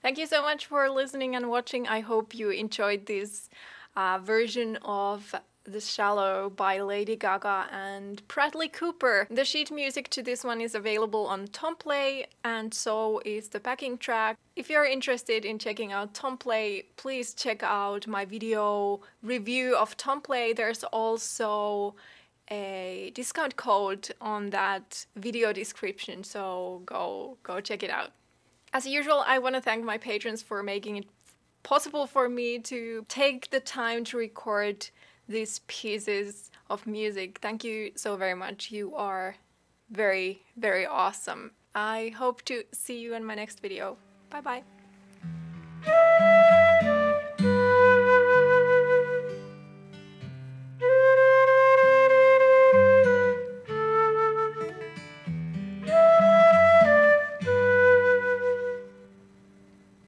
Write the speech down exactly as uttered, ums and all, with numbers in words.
Thank you so much for listening and watching. I hope you enjoyed this uh, version of The Shallow by Lady Gaga and Bradley Cooper. The sheet music to this one is available on Tomplay, and so is the backing track. If you're interested in checking out Tomplay, please check out my video review of Tomplay. There's also a discount code on that video description, so go go check it out. As usual, I want to thank my patrons for making it possible for me to take the time to record these pieces of music. Thank you so very much. You are very, very awesome. I hope to see you in my next video. Bye bye.